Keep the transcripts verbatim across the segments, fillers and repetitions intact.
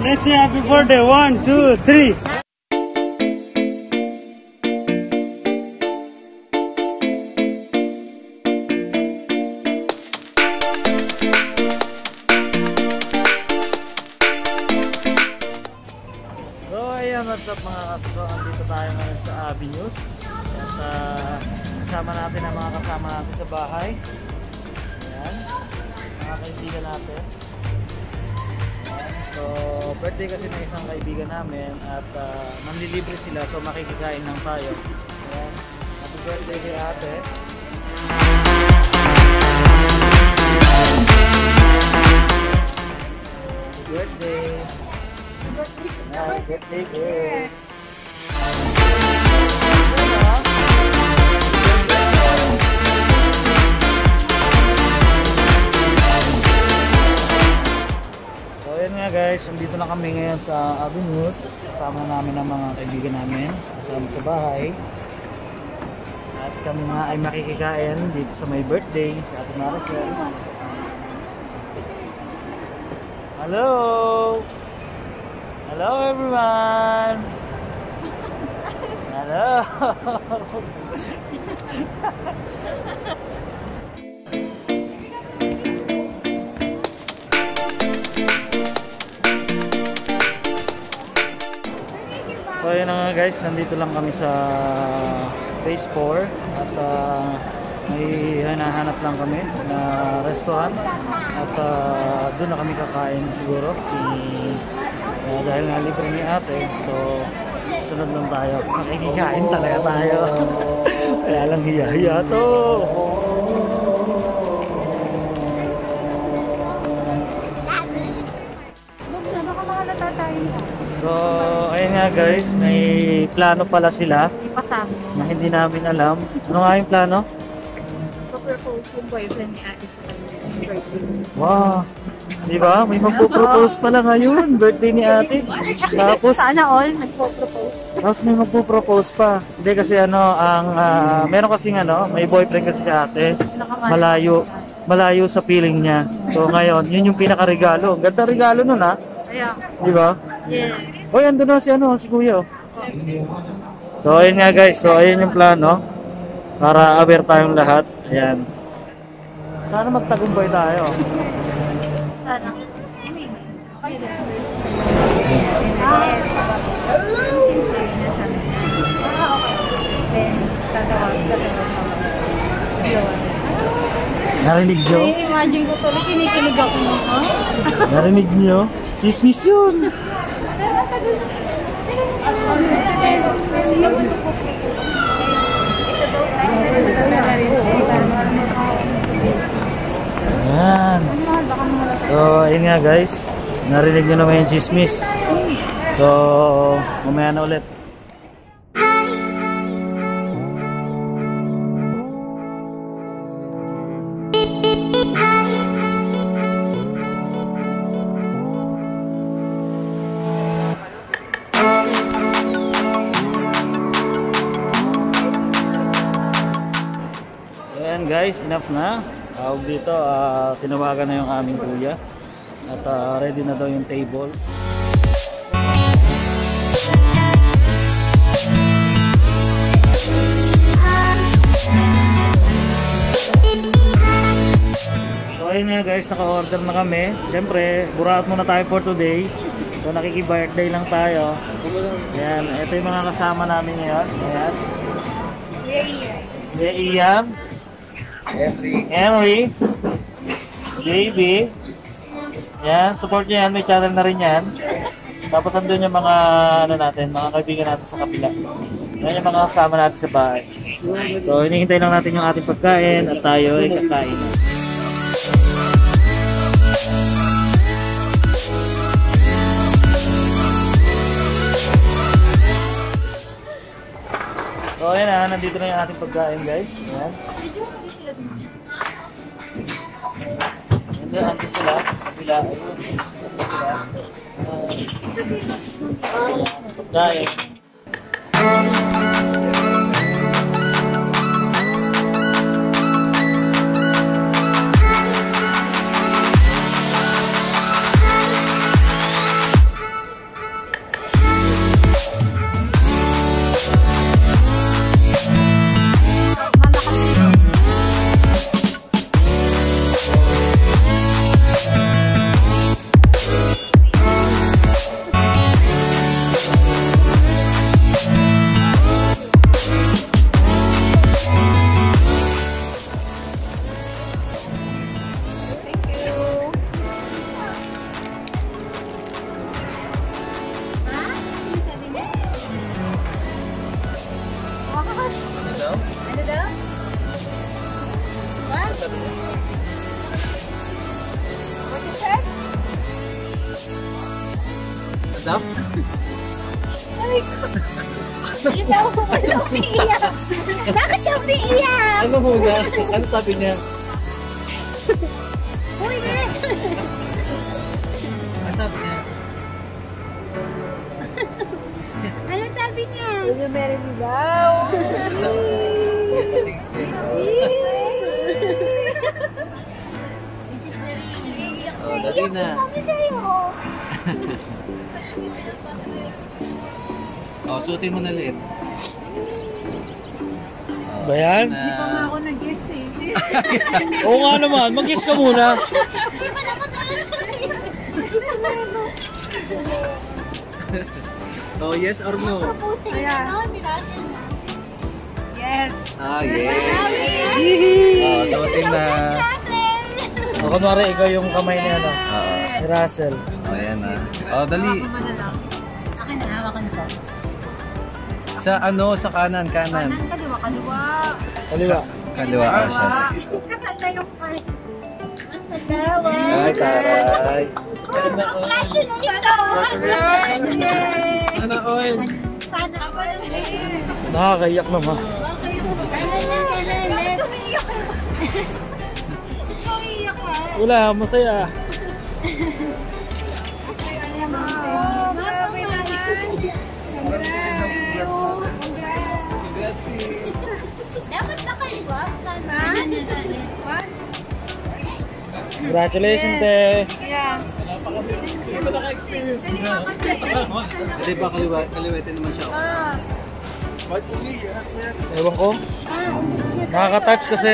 Let's say happy birthday. One, two, three. So ayan, what's up mga kapso? Andito tayo ngayon sa Avenues. At uh, kasama natin ang mga kasama natin sa bahay. Ayan, mga kaibigan natin. So, birthday kasi ng isang kaibigan namin at uh, manlilibre sila, so makikikain lang tayo. Ayan. Happy birthday kay ate. Happy birthday. Happy birthday girl. Ayan nga guys, nandito na kami ngayon sa Avenues. Kasama namin ang mga kaibigan namin kasama sa bahay. At kami nga ay makikikain dito sa my birthday sa ating Maricel. Hello! Hello everyone! Hello! So ayun na nga guys, nandito lang kami sa phase four at uh, may hinahanap lang kami na restaurant at uh, doon na kami kakain siguro uh, dahil nga libre ni ate, so sunod lang tayo, makikikain talaga tayo. Kaya lang hiya-hiya to. So, ayun nga guys, may plano pala sila na hindi namin alam. Ano nga yung plano? Propose yung boyfriend ni ate sa birthday. Wow! Di ba? May magpo-propose pala ngayon, birthday ni ate. Tapos, sana all magpo-propose. Tapos may magpo-propose pa. Hindi kasi ano, ang uh, meron kasing ano, may boyfriend kasi si ate. Malayo, malayo sa feeling niya. So ngayon, yun yung pinaka-regalo. Ganda regalo nun ha? Yeah. Di ba? Yes. Oh, yan doon na si ano, si Kuya. So, ayun nga guys. So, ayun yung plano. Para aware tayong lahat. Ayan. Sana magtagumpay tayo. Sana. Narinig nyo? Imagine ko tuloy, kinikilig ako mo. Narinig nyo? Chismis yun! Ayan. So, ayun nga guys. Narinig nyo naman yung chismis. So, mamaya na ulit. Ayan guys, enough na. Tawag dito, uh, tinawagan na yung aming kuya. At uh, ready na daw yung table. So ayun nga guys, naka-order na kami. Siyempre, buraot muna tayo for today. So nakiki-birthday lang tayo. Ayan, ito yung mga kasama namin ngayon. Ayan. Kuya Ian, Henry, Baby. Yan, support nyo yan. May channel na rin yan. Tapos andun yung mga ano natin, mga kaibigan natin sa kapila. Yan yung mga kasama natin sa bahay. So, hinihintay lang natin yung ating pagkain at tayo ay kakain. So, ayan na. Nandito na yung ating pagkain, guys. Ayan. Ayan, nandito sila. Sila. Pagkain. Stop? Ay, ko. Ito ako pala umiiyak. Bakit ka umiiyak? Ano muna? Ano sabi niya? Uy, eh. Ano sabi niya? Ano sabi niya? Will you marry me daw? Sing sing. This is the ring. Oh, dali na. Kami sa'yo. Oh, suotin mo na ulit. Ba yan? Na... Hindi pa nga ako nag-guess eh. Oo nga naman, mag-kiss ka muna. Hindi pa dapat wala Oh, yes or no? Proposing na, no? Si Rachel na. Yes. Ah, yes. Hihi. Oh, suotin na. O, kunwari, ikaw yung kamay ni ano, Oo. ni Russell. Oh, ayan na. Oh, dali. Akin na, hawakan ko. Sa ano, sa kanan, kanan. Kanan, kaliwa, kaliwa. Kaliwa. Kaliwa ka siya. Kasanda yung part. Ang dalawa. Ay, taray. Sana all. Sana all. Sana all. Nakakaiyak naman. Kanan lang, kanan. Let's umiiyak ka. Ikaw iiyak ka. Wala, masaya. Alam mo. Oh, grabe naman. Dapat nakaliwa. Ha? What? Congratulations, te. Yeah. Kasi ba kaliwa, kaliwetin naman siya. Ah. Ewan ko. Nakaka-touch kasi.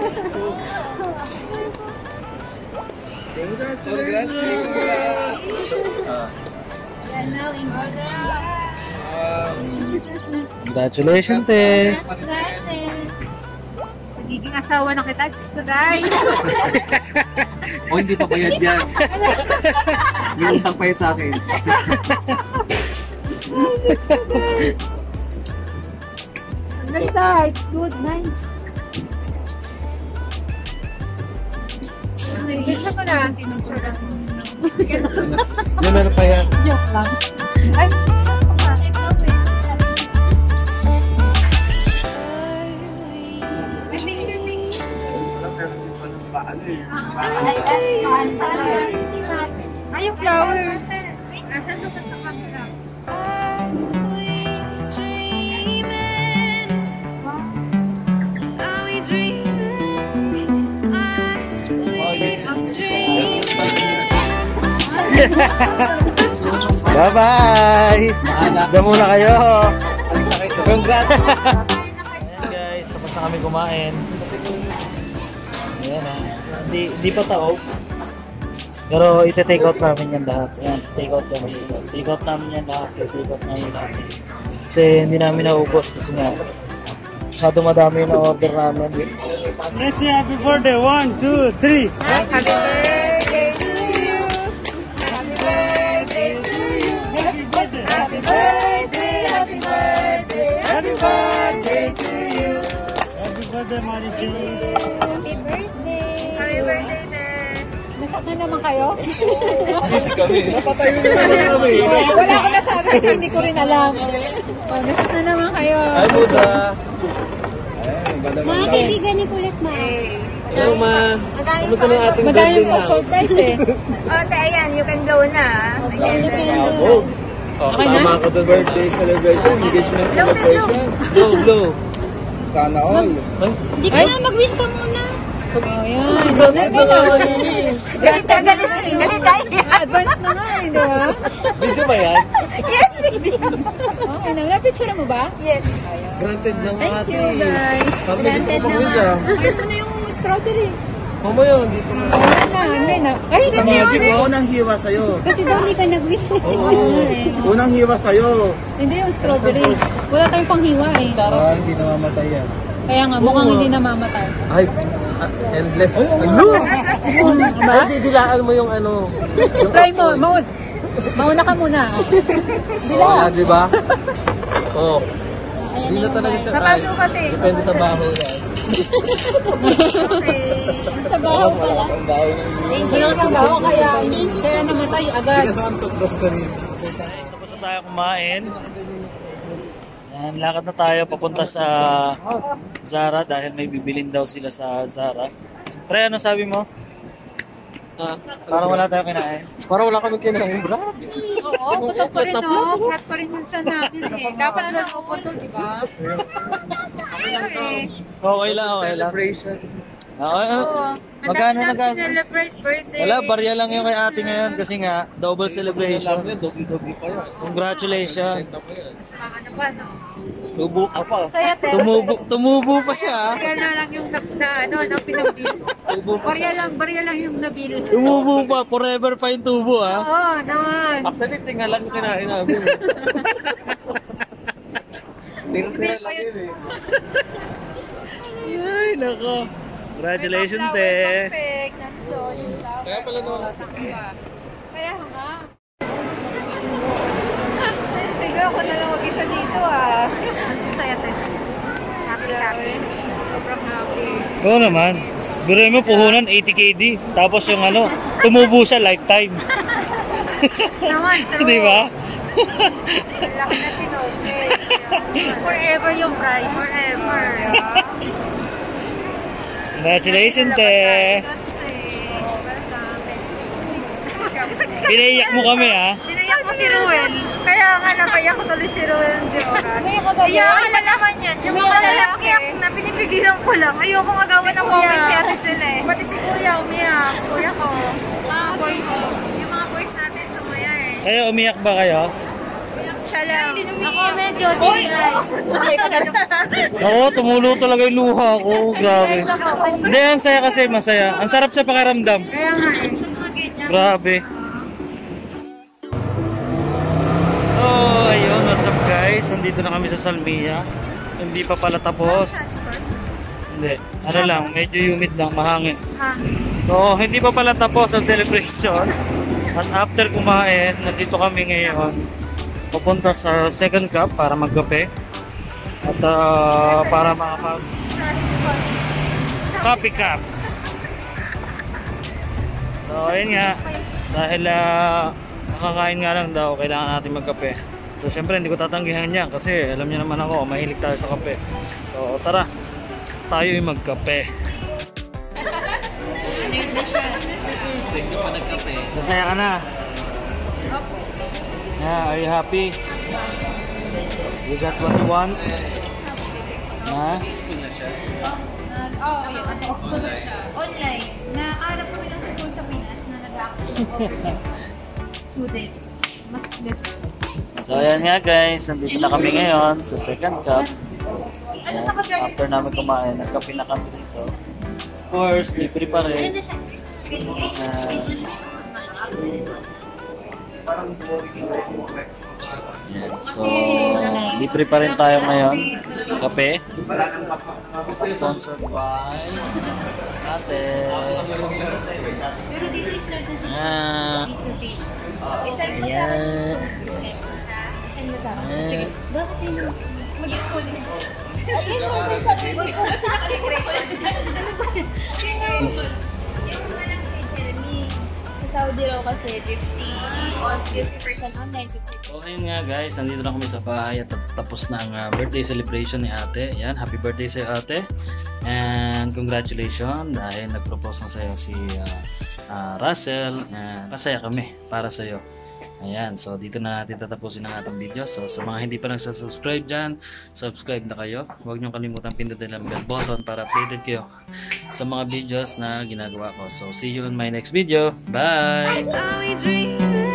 Ah. Congratulations, te. Nagiging asawa na kita, gusto dahil. Oh, hindi pa bayad yan. May utang pa yan sa akin. Ang ganda, it's good, nice. Bilisan ko na. Yun ano pa yan. Joke lang. Ay, ay, yung flower. Asan doon sa camera? Bye-bye! Diyan muna kayo. Congrats! Ayan guys, tapos na kami kumain. Ayan ah. Hindi, hindi pa tao. Pero ite-take out namin yan lahat. Ayan, take out namin. Take out namin yan lahat. Take out namin lahat. Kasi hindi namin naubos kasi nga. Masyado madami yung na-order namin. Let's say happy birthday. One, two, three. Happy birthday to you. Happy birthday to you. Happy birthday. Happy birthday, happy birthday, happy birthday to you. Happy birthday, Marichu. Happy birthday. Happy birthday, Nen. Nasak na naman kayo? Busy kami. Napatayo na naman kami. Wala ko nasabi kasi hindi ko rin alam. Oh, nasak na naman kayo. Hi, Buda. Mga kaibigan ni Kulit Ma. Hello, ma. Kamusta na yung ating Madami building po house? surprise eh. Ote, ayan, you can go na. Ayan. Oh, Okay na? tama ako dun sa Birthday celebration, engagement celebration. Blow, blow. Sana all. Ay, Hindi ka na, mag-wish ka muna. Oh, yan. Galit na, galit na. Galit na. Advance na nga eh, di ba? video ba yan? Yes, baby. Okay na. Napicture mo ba? Yes. Granted ng Thank ate. you, guys. Sabi na gusto ko pang ah. Ayaw mo na yung strawberry. Mamaya, hindi ko na. Wala na, hindi na. Ay, Sa hindi magic, hindi. unang hiwa sa'yo. Kasi daw hindi ka nag-wish. Oo. Unang hiwa sa'yo. Hindi yung strawberry. Wala tayong panghiwa eh. Ah, hindi namamatay yan. Kaya nga, mukhang hindi namamatay. Ay, ah, endless. Ano? Diba? Ay, didilaan mo yung ano. Yung Try mo, apoy. maun. Mauna ka muna. Oo, ah, di ba? Oo. Hindi na talaga siya kaya. Papasukat eh. Depende sa baho yan. Sa baho pala. Ang baho ng Hindi ako sa baho, kaya, kaya namatay agad. Kasi ang toothbrush ko rin. tayo kumain. Yan, lakad na tayo papunta sa Zara dahil may bibilin daw sila sa Zara. Pre, ano sabi mo? Ah, Parang wala tayo kinain. Parang wala kami kinain, bro. Oo, gutom pa rin, no? Flat pa rin yung tiyan natin, eh. Dapat na upoto, di ba? Okay. Okay lang, okay lang. Celebration. Oo, oo. Oo. Magkano Ang na dami gas? lang celebrate birthday. Wala, barya lang yung kay ate ngayon kasi nga, double celebration. Dobi-dobi pa yan. Congratulations. Mas mga ano pa, no? Tubo ka pa. Saya, te. Tumubo, tumubo pa siya. ah. Barya na lang yung na, na ano, na pinabil. Tubo pa Barya lang, barya lang yung nabil. Tumubo pa, forever pa yung tubo ah. Oo, naman. Actually, tingnan lang yung kinain namin. Tira-tira lang yun eh. Ay, nako. Congratulations, May te. pa-flower perfect. Nandun yung flower. Kaya pala naman. Saan ka ba? Kaya nga. Sige, ako na lang mag-isa dito ah. Saya, te. Happy, happy. Sobrang happy. Oo naman. Biruin mo, puhunan, eighty K D. Tapos yung ano, tumubo siya lifetime. Naman, true. Di ba? Laki na sinoke. Forever yung price. Forever. Congratulations, te. That's Welcome. Pinaiyak mo kami, ha? Binayak mo si Ruel. Kaya nga napayak ko tuloy si Ruel ng Dioras. Iyakan na naman yan. Yung mga lalaki na pinipigilan ko lang. Ayoko nga gawa ng moment si ate sila eh. Pati si Kuya umiyak. Kuya ko. Mga boy ko. Yung mga boys natin sumaya eh. Kayo, umiyak ba kayo? Siya lang. Ako medyo. Boy! Oo, tumulo talaga yung luha ko. Grabe. Hindi, ang saya kasi, masaya. Ang sarap sa pakiramdam. Kaya nga eh. Mga ganyan. Grabe. So, ayun, what's up guys? Nandito na kami sa Salmia. Hindi pa pala tapos. Hindi. Ano lang, medyo humid lang, mahangin. So, hindi pa pala tapos ang celebration. At after kumain, nandito kami ngayon. Pupunta sa second cup para magkape. At uh, para makapag coffee cup. So, ayun nga. Dahil uh, nakakain nga lang daw, kailangan natin magkape. So, syempre, hindi ko tatanggihan niya kasi alam niyo naman ako, mahilig tayo sa kape. So, tara. Tayo yung magkape. Masaya ka na? Yeah, are you happy? You got what you want? Ha? Oo, yung ano, school siya. Online. Nakaharap kami ng school sa Pinas na nag-actually student. Mas less. So ayan nga guys, nandito na kami ngayon sa second cup. Ano Ayan, ka ba after namin kumain, nagkape na kami dito. Of course, libre pa rin. Ano siya? Ayan, so, libre pa rin tayo ngayon. Kape. Sponsored by ate. Pero dito is start na sa Ah, face to face. So, isend mo sa akin. ayan. Isend mo sa akin. Ayan. Sige. Bakit sino? Mag-school. Ayun mo, may sabi. Huwag ko kasi nakagrade. Ano ba yun? Yung walang kay Jeremy. Sa Saudi raw kasi fifty or fifty percent online, fifty percent. So ayun nga guys, nandito na kami sa bahay at tapos na ang uh, birthday celebration ni ate. Yan, happy birthday sa ate. And congratulations dahil nag-propose na sa'yo si uh, uh, Russell. Uh, masaya kami para sa'yo. Ayan, so dito na natin tatapusin ang ating video. So sa mga hindi pa nagsasubscribe dyan, subscribe na kayo. Huwag niyong kalimutan pindutin ang bell button para updated kayo sa mga videos na ginagawa ko. So see you on my next video. Bye! Are we dreaming?